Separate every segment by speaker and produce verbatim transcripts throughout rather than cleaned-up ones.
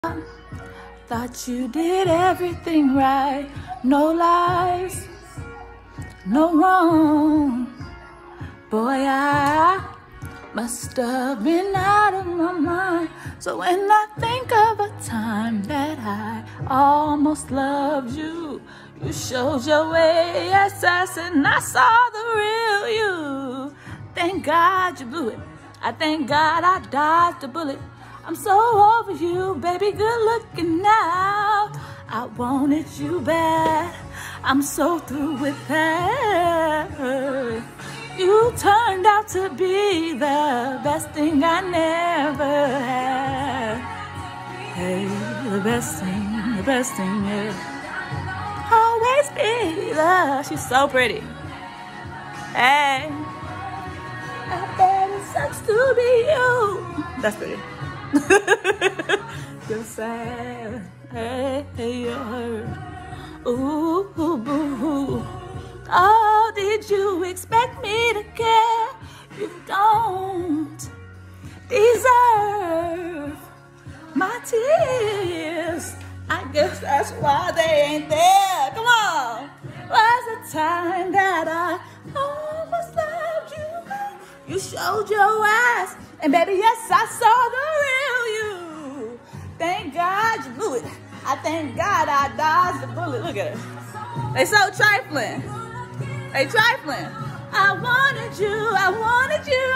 Speaker 1: Thought you did everything right, no lies, no wrong. Boy, I must have been out of my mind. So when I think of a time that I almost loved you, you showed your way, yes, and I saw the real you. Thank God you blew it. I thank God I dodged a bullet. I'm so over you, baby, good looking now. I wanted you bad, I'm so through with that. You turned out to be the best thing I never had. Hey, the best thing, the best thing, yeah. Always be the, she's so pretty. Hey, I bet it sucks to be you. That's pretty. You're sad, hey, hey, you're hurt. Ooh, ooh, boo, hoo. Oh, did you expect me to care? You don't deserve my tears. I guess that's why they ain't there. Come on. Was a time that I almost loved you. You showed your ass. And baby, yes, I saw the real you. Thank God you blew it. I thank God I dodged the bullet. Look at her. They so trifling. They trifling. I wanted you. I wanted you.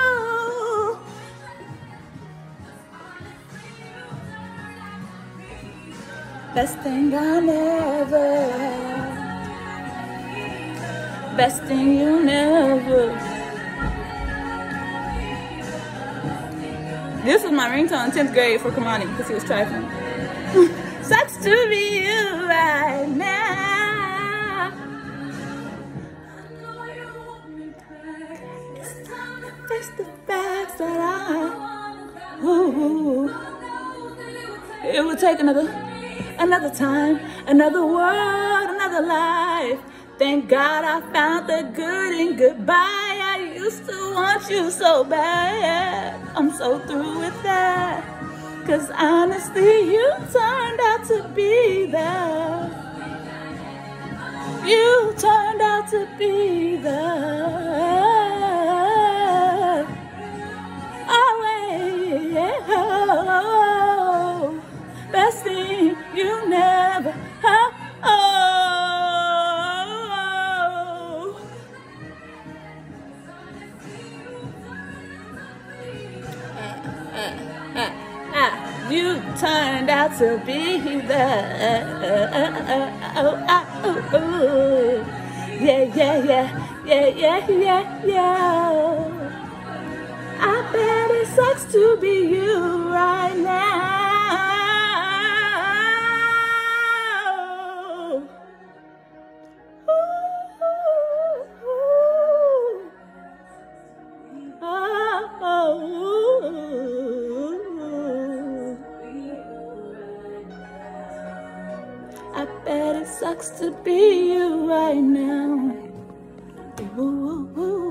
Speaker 1: Best thing I never had. Best thing you never. This was my ringtone in tenth grade for Kamani because he was trifling. Sucks to be you right now. It's time to face the facts that I. Ooh. It would take another, another time, another world, another life. Thank God I found the good in goodbye. I used to want you so bad. I'm so through with that. Cause honestly, you turned out to be the. You turned out to be the. Oh, best thing you never. Oh, oh. You turned out to be the oh, oh, oh, oh. Yeah, yeah, yeah, yeah, yeah, yeah, yeah. I bet it sucks to be you right now. Ooh, ooh, oh, oh, I bet it sucks to be you right now. Ooh, ooh, ooh.